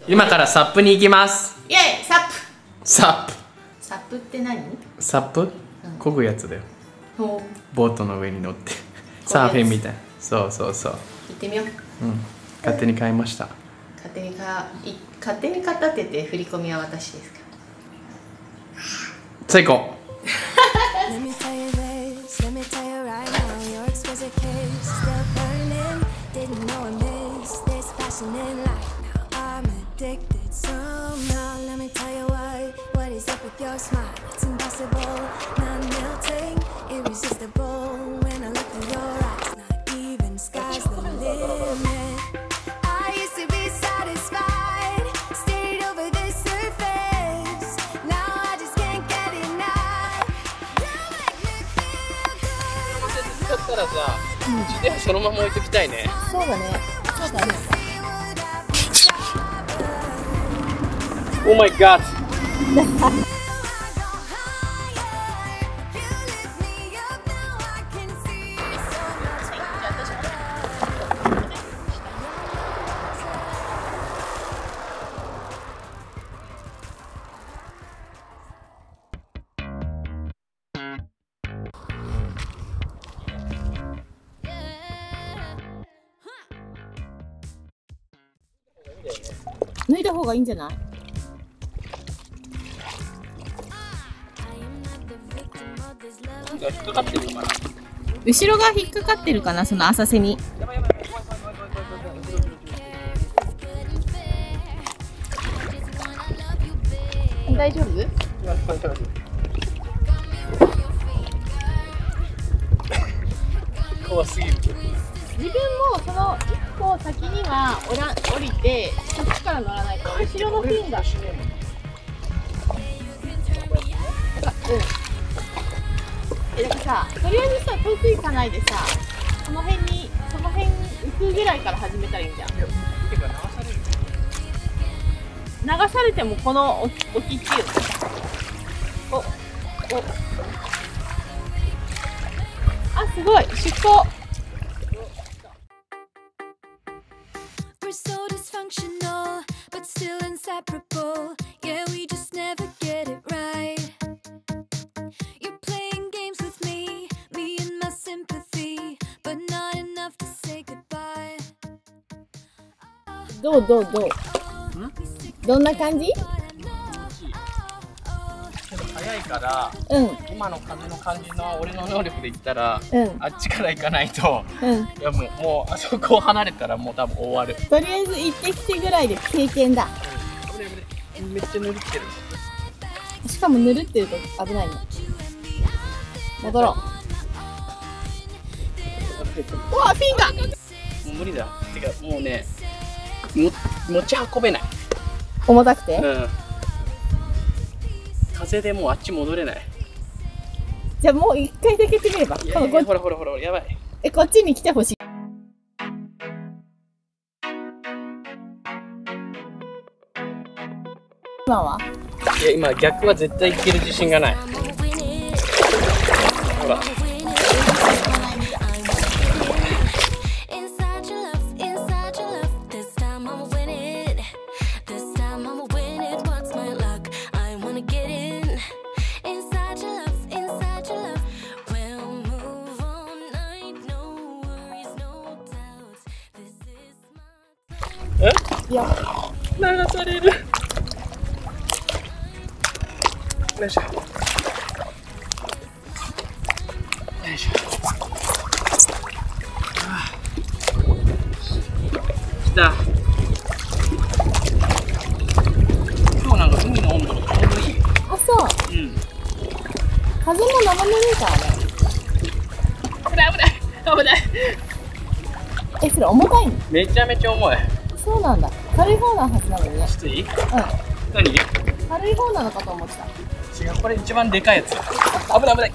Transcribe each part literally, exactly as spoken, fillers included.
今からサップに行きます。 イエイ、サップ。 サップ。 サップって何？ サップ？漕ぐやつだよ。ボートの上に乗って。サーフィンみたい。そうそうそう。 行ってみよう。 うん。勝手に買いました。 勝手にか、い、勝手に買ったって言って振り込みは私ですか。 最高。だったらさ、自転車そのまま置いときたいね。 そうだね。そうだね。 Oh my god! 脱いだ方がいいんじゃない？ 引っかかってるのかな？ 後ろが引っかかってるかな、その浅瀬に。大丈夫？ 怖すぎる。 自分もその一個先にはおら降りて、そっちから乗らないと後ろのフィンが。うん。え、だからさ、とりあえずさ、遠く行かないでさ、その辺に、その辺に浮くぐらいから始めたらいいんじゃん。流されてもこの沖っていうの。お、お。あ、すごい、出港。どうどうどう？どんな感じ？ 早いから、うん、今の風の感じの俺の能力で言ったら、うん、あっちから行かないと、うん、いやもう、もうあそこを離れたらもう多分終わる。 とりあえず行ってきてぐらいで経験だ。 うん、めっちゃぬるってる。 しかもぬるってると危ないの。戻ろう。うわ、フィンが。 もう無理だ。てかもうね、も持ち運べない。 重たくて？ うん。風でもうあっち戻れない。 じゃあもう一回だけやってみれば。 いやいやほらほらほら、やばい。 え、こっちに来てほしい。今は？ いや今逆は絶対いける自信がない。ほら。 いや、 流される。よいしょ。よいしょ。ああ、来た。今日なんか海の温度がちょうどいい。 あ、そう。うん。風も生ぬるいからね。 危ない危ない危ない。 え、それ重たいの？めちゃめちゃ重い。 そうなんだ。軽い方なはずなのにね。 きつい？うん。 何？軽い方なのかと思ってた。 違う、これ一番でかいやつ。危ない危ない。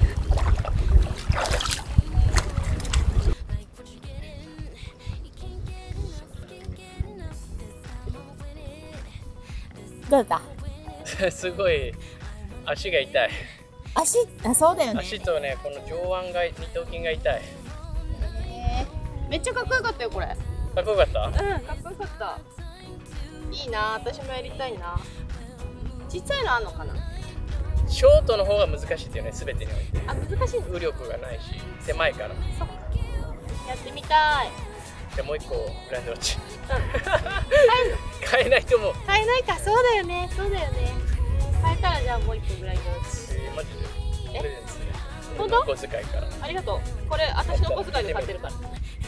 どうだった？ すごい足が痛い。 足、あ、そうだよね。 足とね、この上腕が、二頭筋が痛い。 めっちゃかっこよかったよこれ。 かっこよかった？ うん、かっこよかった。 いいな、私もやりたいな。ちっちゃいのあんのかな。 ショートの方が難しいっていうね、すべてにおいて。 あ、難しい。 浮力がないし、狭いから。 そっか。やってみたい。 じゃあもう一個ブランドウォッチ。 うん。買えんの？ 買えないと思う。 買えないか、そうだよね、そうだよね。買えたらじゃあもう一個ブランドウォッチ。 えー、マジで。プレゼントする。 本当？ お小遣いから。 ありがとう。これ私のお小遣いで買ってるから。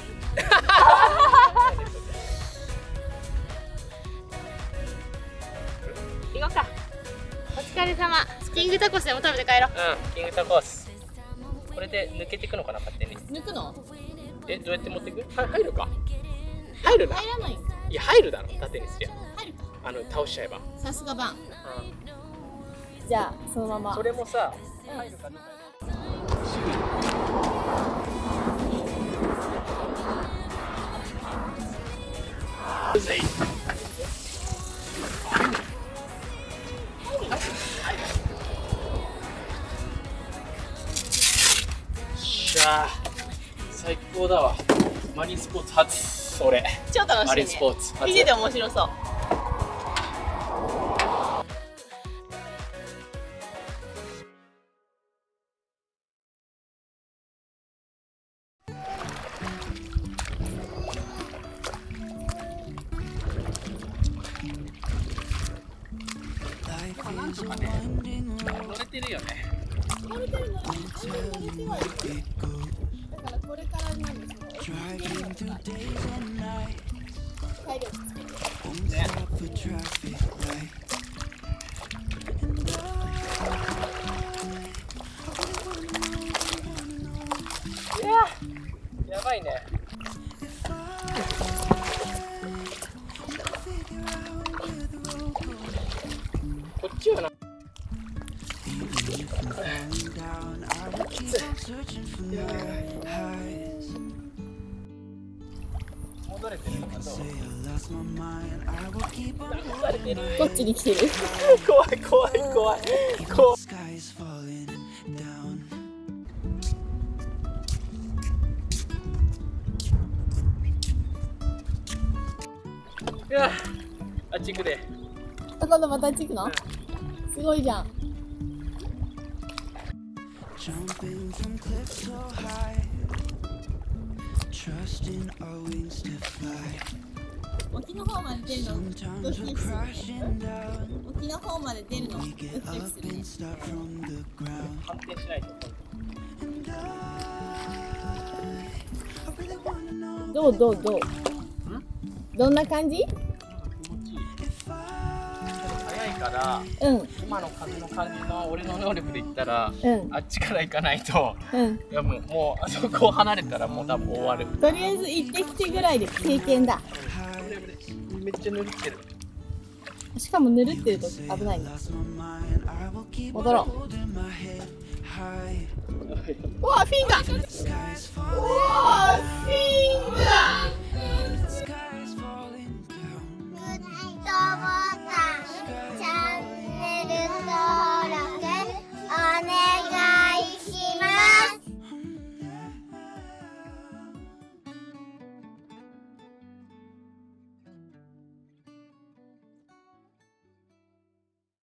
行こうか。お疲れ様。キングタコスでも食べて帰ろう。 うん、キングタコス。これで抜けていくのかな、勝手に。 抜くの？ え、どうやって持っていく？は、入るか。入るな。 入らない。 いや、入るだろ、縦にすりゃ。 入るか。 あの、倒しちゃえば。 さすがバン。 うん。 じゃあそのまま。 それもさ、 うん、 入るかどうか。うぜい。しゃあ、最高だわ。マリンスポーツ初、それ。 超楽しいね。 マリンスポーツ初。 見てて面白そう。 なんとかね、乗れてるよね。 乗れてるのに、乗れてはいる。だからこれからなんですよ。体力つけて。 ね。いや、やばいね。こっちはな。戻れてるのかどう？ こっちに来てる。 怖い怖い怖い怖い。いや、あっち行くで。 あ、今度またあっち行くの？うん、すごいじゃん。沖の方まで出るのドキドキする。沖の方まで出るのドキドキするね。 反転しないと。 どうどうどう？どんな感じ？ 早いから、うん、今の風の感じの俺の能力で言ったら、うん、あっちから行かないと、うん、いやもう、もうあそこを離れたらもう多分終わる。 とりあえず行ってきてぐらいで経験だ。 めっちゃぬるってる。 しかもぬるってると危ないんだ。戻ろう。うわ、フィンガー。